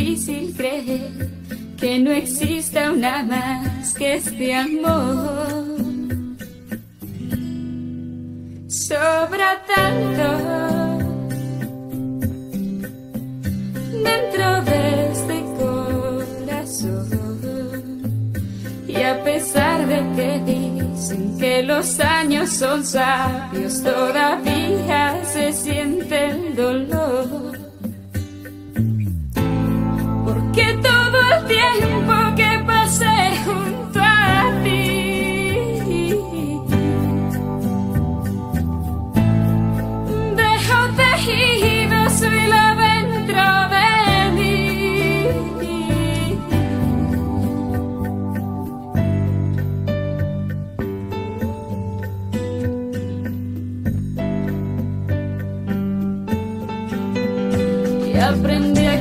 difícil creer que no exista una más que este amor. Sobra tanto dentro de este corazón, y a pesar de que dicen que los años son sabios, todavía se siente el dolor. Porque todo el tiempo que pasé junto a ti dejó tejido su hilo dentro de mí. Y aprendí a